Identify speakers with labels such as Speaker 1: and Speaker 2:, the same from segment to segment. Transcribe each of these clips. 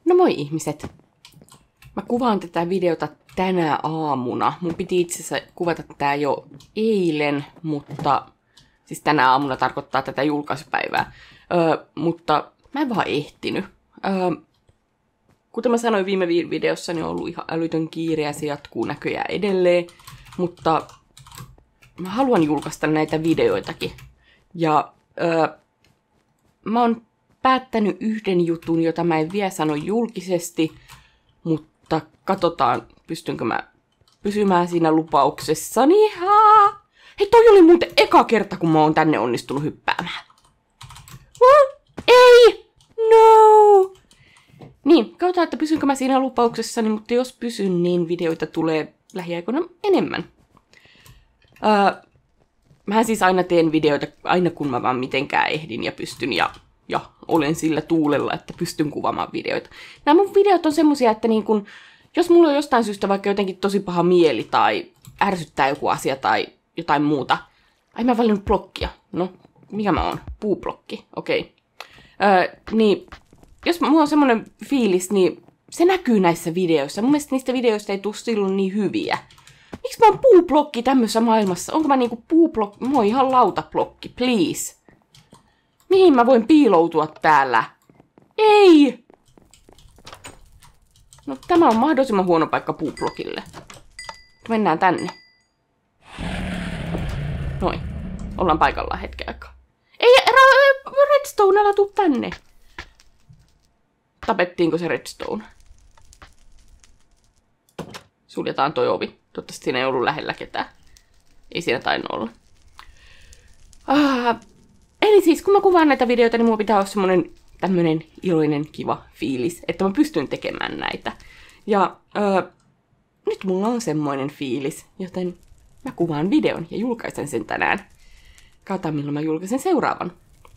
Speaker 1: No moi ihmiset! Mä kuvaan tätä videota tänä aamuna. Mun piti itse asiassa kuvata tää jo eilen, mutta siis tänä aamuna tarkoittaa tätä julkaisupäivää. Mutta mä en vaan ehtinyt. Kuten mä sanoin viime videossa, niin on ollut ihan älytön kiire ja se jatkuu näköjään edelleen. Mutta mä haluan julkaista näitä videoitakin. Ja mä oon päättänyt yhden jutun, jota mä en vielä sano julkisesti, mutta katsotaan, pystynkö mä pysymään siinä lupauksessani. Hei, toi oli muuten eka kerta, kun mä oon tänne onnistunut hyppäämään. Ei! No! Niin, katsotaan, että pysynkö mä siinä lupauksessani, mutta jos pysyn, niin videoita tulee lähiaikoina enemmän. Mähän siis aina teen videoita, aina kun mä vaan mitenkään ehdin ja pystyn ja olen sillä tuulella, että pystyn kuvaamaan videoita. Nämä mun videot on semmosia, että niin kun, jos mulla on jostain syystä vaikka jotenkin tosi paha mieli tai ärsyttää joku asia tai jotain muuta. Ai mä valinnut blokkia. No, mikä mä oon? Puublokki. Okei. Niin, jos mulla on semmonen fiilis, niin se näkyy näissä videoissa. Mun mielestä niistä videoista ei tule silloin niin hyviä. Miksi mä oon puublokki tämmöisessä maailmassa? Onko mä niinku puublokki? Mä oon ihan lautablokki, please. Mihin mä voin piiloutua täällä? Ei! No tämä on mahdollisimman huono paikka puublokille. Mennään tänne. Noin. Ollaan paikallaan hetken aikaa. Ei, redstone, älä tuu tänne. Tapettiinko se redstone? Suljetaan toi ovi. Toivottavasti siinä ei ollut lähellä ketään. Ei siinä tainnut olla. Eli siis kun mä kuvaan näitä videoita, niin mulla pitää olla semmonen tämmönen iloinen, kiva fiilis, että mä pystyn tekemään näitä. Ja nyt mulla on semmoinen fiilis, joten mä kuvaan videon ja julkaisen sen tänään. Katsotaan, milloin mä julkaisen seuraavan.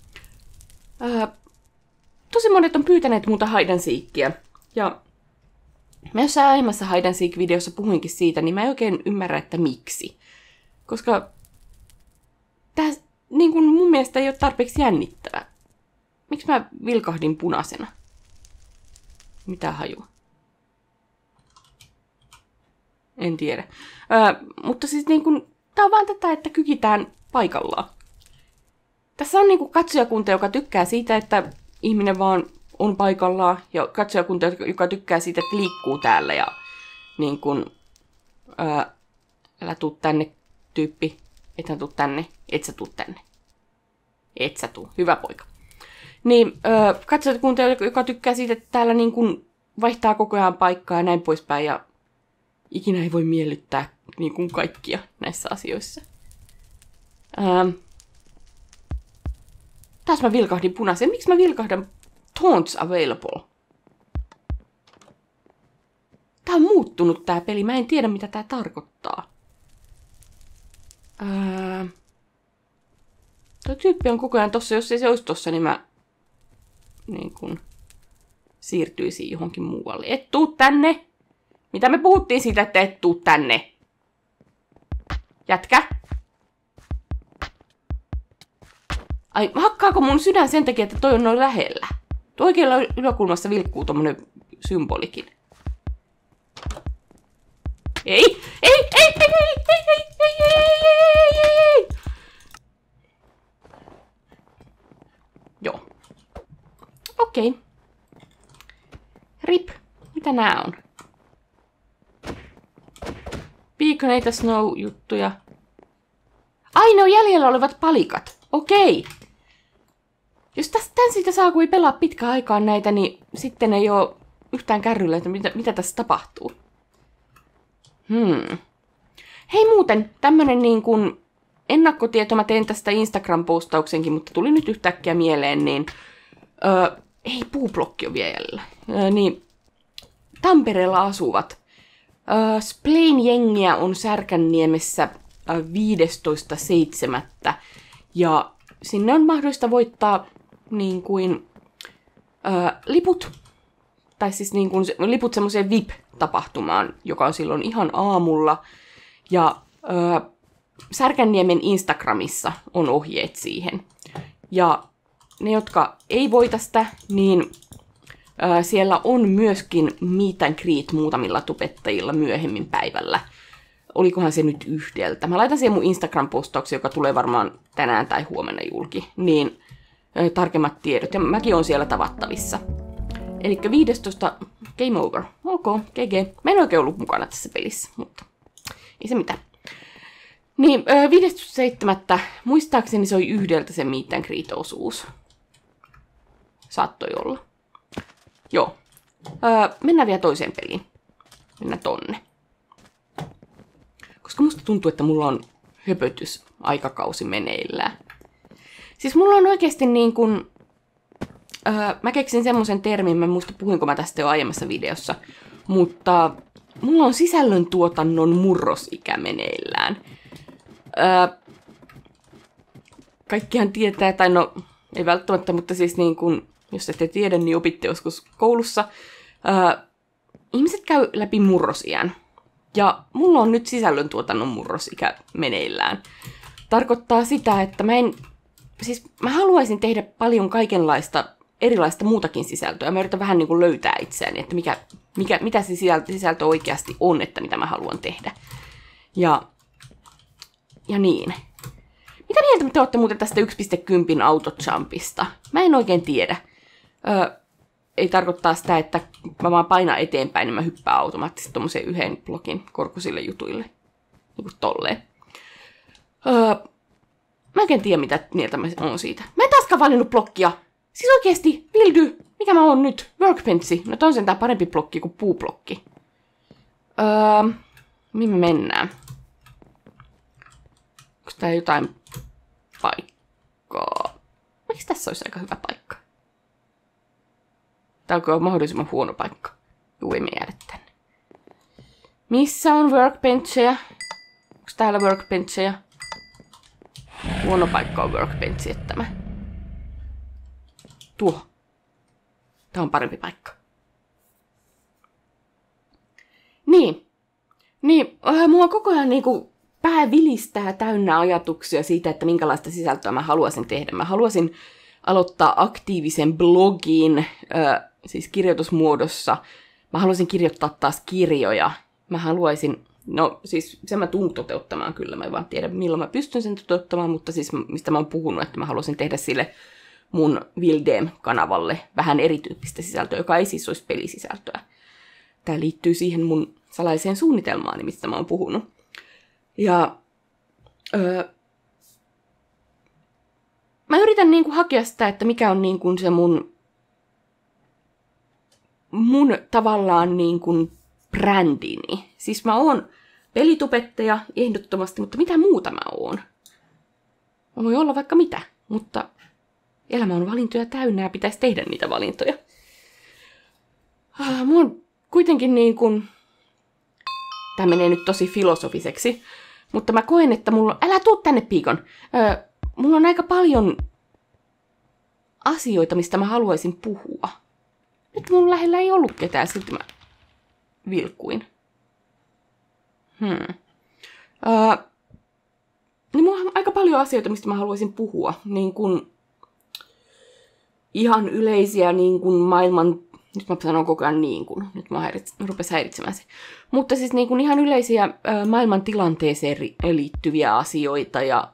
Speaker 1: Tosi monet on pyytäneet multa hide and seekia. Ja mä jossain aiemmassa hide and seek-videossa puhuinkin siitä, niin mä en oikein ymmärrä, että miksi. Koska tää niin kun mun mielestä ei ole tarpeeksi jännittävää. Miksi mä vilkahdin punaisena? Mitä hajua? En tiedä. Mutta siis niin kun, tää on vaan tätä, että kykitään paikallaan. Tässä on niin kun katsojakunta, joka tykkää siitä, että ihminen vaan on paikallaan. Ja katsojakunta, joka tykkää siitä, että liikkuu täällä. Ja niin kun, älä tuu tänne, tyyppi. Ethän tuu tänne. Et sä tuu tänne. Et sä tuu. Hyvä poika. Niin, katsojakunta, joka tykkää siitä, että täällä niin kun vaihtaa koko ajan paikkaa ja näin poispäin. Ja ikinä ei voi miellyttää niin kuin kaikkia näissä asioissa. Taas mä vilkahdin punaisen. Miksi mä vilkahdan taunts available? Tää on muuttunut tää peli. Mä en tiedä mitä tää tarkoittaa. Tuo tyyppi on koko ajan tossa. Jos ei se olisi tossa, niin mä niin kun siirtyisin johonkin muualle. Et tuu tänne! Mitä me puhuttiin siitä, että et tuu tänne? Jätkä! Ai, hakkaako mun sydän sen takia, että toi on noin lähellä? Tuo oikealla yläkulmassa vilkkuu tommonen symbolikin. Ei! Joo. Okei. Rip. Mitä nää on? Beaconator Snow-juttuja. Ai, ne on jäljellä olevat palikat. Okei. Jos tän siitä saa, kun ei pelaa pitkään aikaan näitä, niin sitten ei oo yhtään kärryllä, että mitä tässä tapahtuu. Hei muuten, tämmönen niin kuin ennakkotieto, mä tein tästä Instagram-postauksenkin, mutta tuli nyt yhtäkkiä mieleen, niin ei, puublokki on vielä jäljellä. Niin, Tampereella asuvat. Splain-jengiä on Särkänniemessä 15.7. Ja sinne on mahdollista voittaa niin kuin, liput. Tai siis niin kuin, liput semmoiseen VIP-tapahtumaan, joka on silloin ihan aamulla. Ja Särkänniemen Instagramissa on ohjeet siihen. Ja ne, jotka ei voita sitä, niin Siellä on myöskin meet and greet muutamilla tubettajilla myöhemmin päivällä. Olikohan se nyt 1:00? Mä laitan siihen mun Instagram-postauksen, joka tulee varmaan tänään tai huomenna julki. Niin tarkemmat tiedot. Ja mäkin oon siellä tavattavissa. Eli 15. Game over. Ok, GG. Mä en oikein ollut mukana tässä pelissä, mutta ei se mitään. Niin, 15.7. Muistaakseni se oli 1:00 se meet and greet-osuus. Saattoi olla. Joo. Mennään vielä toiseen peliin. Mennään tonne. Koska musta tuntuu, että mulla on höpötysaikakausi meneillään. Siis mulla on oikeasti niin kuin... mä keksin semmoisen termin, mä en muista puhuinko mä tästä jo aiemmassa videossa, mutta mulla on sisällöntuotannon murrosikä meneillään. Kaikkihan tietää, tai no ei välttämättä, mutta siis niin kuin, jos ette tiedä, niin opitte joskus koulussa. Ihmiset käy läpi murrosiän. Ja mulla on nyt sisällöntuotannon murrosikä meneillään. Tarkoittaa sitä, että mä haluaisin tehdä paljon kaikenlaista erilaista muutakin sisältöä. Mä yritän vähän niin kuin löytää itseäni, että mitä se sisältö oikeasti on, että mitä mä haluan tehdä. Ja niin. Mitä mieltä te olette muuten tästä 1.10 autojumpista? Mä en oikein tiedä. Ei tarkoittaa sitä, että mä vaan painan eteenpäin, niin mä hyppään automaattisesti tommoseen yhden blokin korkuisille jutuille. Niin kuin tolleen. Mä en oikein tiedä, mitä mieltä mä oon siitä. Mä en taaskaan valinnut blokkia. Siis oikeesti, Vildy, mikä mä oon nyt? Workbenchi. No on sentään parempi blokki kuin puublokki. Mihin me mennään? Onko tää jotain paikkaa? Miksi tässä olisi aika hyvä paikka? Tää on mahdollisimman huono paikka. Juu, ei me jäädä tänne. Missä on workbencheja? Onko täällä workbencheja? Huono paikka on workbenchi, että mä... Tuo. Tää on parempi paikka. Niin, mua koko ajan niinku pää vilistää täynnä ajatuksia siitä, että minkälaista sisältöä mä haluaisin tehdä. Mä haluaisin aloittaa aktiivisen blogin, siis kirjoitusmuodossa. Mä haluaisin kirjoittaa taas kirjoja. Mä haluaisin, no siis sen mä tuun toteuttamaan kyllä, mä en vaan tiedä milloin mä pystyn sen toteuttamaan, mutta siis mistä mä oon puhunut, että mä haluaisin tehdä sille mun Vildem-kanavalle vähän erityyppistä sisältöä, joka ei siis olisi pelisisältöä. Tää liittyy siihen mun salaiseen suunnitelmaani, mistä mä oon puhunut. Ja mä yritän niinku hakea sitä, että mikä on niinku se mun tavallaan niinku brändini. Siis mä oon pelitubettaja ehdottomasti, mutta mitä muuta mä oon? Mä voi olla vaikka mitä, mutta elämä on valintoja täynnä ja pitäisi tehdä niitä valintoja. Mulla on kuitenkin niin kuin... Tää menee nyt tosi filosofiseksi, mutta mä koen, että mulla... Älä tuu tänne, Piikon! Mulla on aika paljon asioita, mistä mä haluaisin puhua. Nyt mun lähellä ei ollut ketään, silti mä vilkkuin. Niin mulla on aika paljon asioita, mistä mä haluaisin puhua. Niin kuin ihan yleisiä niin kuin maailman... Nyt mä sanon koko ajan niin kuin. Nyt mä rupes häiritsemään se. Mutta siis niin kuin ihan yleisiä maailman tilanteeseen liittyviä asioita. Ja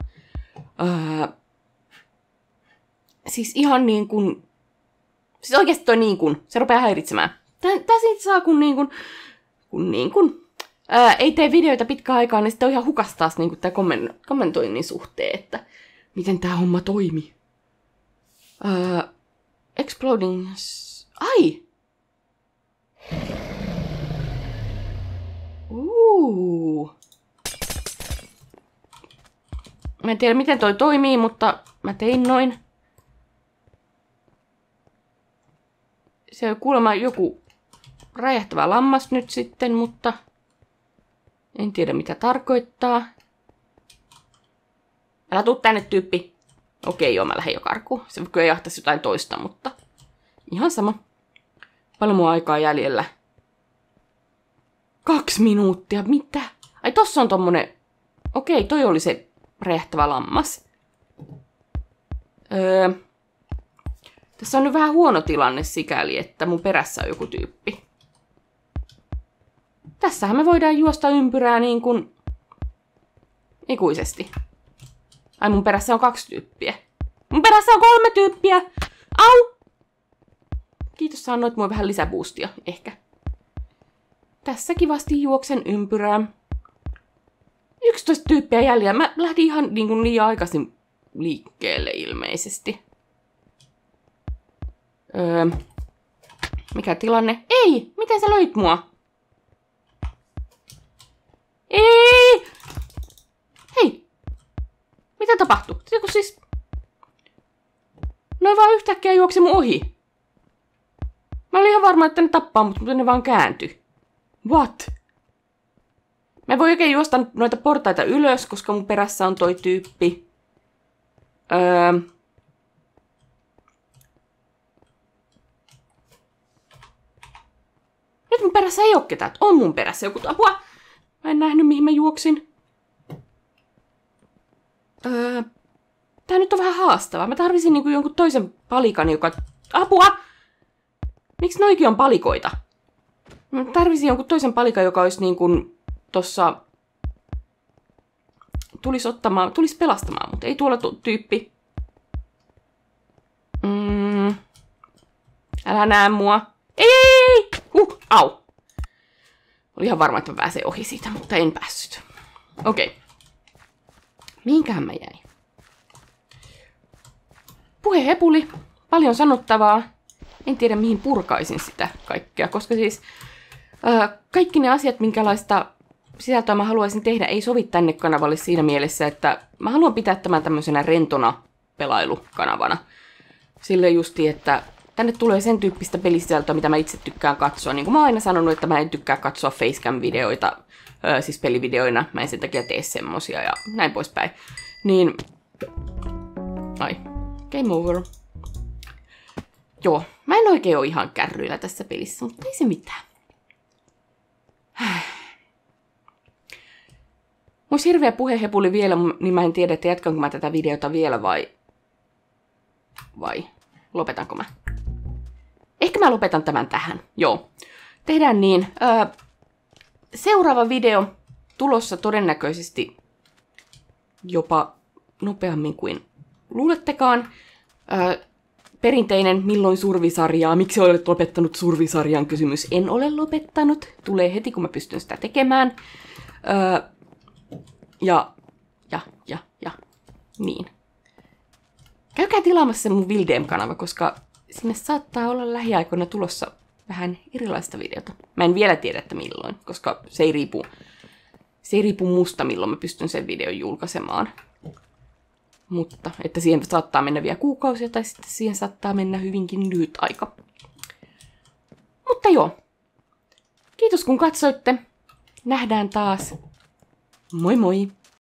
Speaker 1: siis ihan niin kuin... Siis oikeasti toi niin kuin. Se rupeaa häiritsemään. Tää siitä saa kun niin kuin... ei tee videoita pitkään aikaa, niin sitten on ihan hukas taas niin kuin tää kommentoinnin suhteen, että miten tää homma toimi. Exploding... Ai! Mä en tiedä, miten toi toimii, mutta mä tein noin. Se on kuulemma joku räjähtävä lammas nyt sitten, mutta en tiedä, mitä tarkoittaa. Älä tuu tänne, tyyppi. Okei, joo, mä lähden jo karkuun. Se kyllä jahtaisi jotain toista, mutta ihan sama. Paljon mua aikaa jäljellä. 2 minuuttia, mitä? Ai tossa on tommonen... Okei, toi oli se räjähtävä lammas. Tässä on nyt vähän huono tilanne sikäli, että mun perässä on joku tyyppi. Tässähän me voidaan juosta ympyrää niin kuin ikuisesti. Ai mun perässä on 2 tyyppiä. Mun perässä on 3 tyyppiä! Au! Kiitos, sä annoit mulle vähän lisäboostia, ehkä. Tässä kivasti juoksen ympyrää. 11 tyyppiä jäljellä. Mä lähdin ihan niin liian aikaisin liikkeelle ilmeisesti. Mikä tilanne? Ei! Miten sä löit mua? Ei! Hei! Mitä tapahtui? Siis... Noin vaan yhtäkkiä juoksi mun ohi. Mä olin ihan varma, että ne tappaa, mutta ne vaan kääntyi. What? Mä en voi oikein juosta noita portaita ylös, koska mun perässä on toi tyyppi. Nyt mun perässä ei oo ketään. On mun perässä joku apua. Mä en nähnyt, mihin mä juoksin. Tää nyt on vähän haastavaa. Mä tarvisin niinku jonkun toisen palikan, joka... Apua! Miksi noikin on palikoita? Mä tarvisin jonkun toisen palikan, joka olisi niinku tossa... Tulis pelastamaan, mutta ei tuolla tyyppi. Älä näe mua. Ei! Au! Oli ihan varma, että mä pääsen ohi siitä, mutta en päässyt. Okei. Mihinkähän mä jäin? Puhehepuli. Paljon sanottavaa. En tiedä, mihin purkaisin sitä kaikkea, koska siis kaikki ne asiat, minkälaista sisältöä mä haluaisin tehdä, ei sovi tänne kanavalle siinä mielessä, että mä haluan pitää tämän tämmöisenä rentona pelailukanavana. Sille justi, että tänne tulee sen tyyppistä pelisisältöä, mitä mä itse tykkään katsoa. Niin kuin mä oon aina sanonut, että mä en tykkää katsoa facecam-videoita, siis pelivideoina. Mä en sen takia tee semmosia ja näin poispäin. Niin... Ai. Game over. Joo, mä en oikein ole ihan kärryillä tässä pelissä, mutta ei se mitään. Mun hirveä puhehepuli vielä, niin mä en tiedä, että jatkanko mä tätä videota vielä vai lopetanko mä? Ehkä mä lopetan tämän tähän. Joo. Tehdään niin. Seuraava video tulossa todennäköisesti jopa nopeammin kuin luulettekaan. Perinteinen milloin survisarjaa, miksi olet lopettanut survisarjan kysymys. En ole lopettanut. Tulee heti, kun mä pystyn sitä tekemään. Ja. Niin. Käykää tilaamassa mun Vildem-kanava, koska sinne saattaa olla lähiaikoina tulossa vähän erilaista videota. Mä en vielä tiedä, että milloin, koska se ei riipu musta, milloin mä pystyn sen videon julkaisemaan. Mutta, että siihen saattaa mennä vielä kuukausia, tai sitten siihen saattaa mennä hyvinkin lyhyt aika. Mutta joo. Kiitos kun katsoitte. Nähdään taas. Moi moi!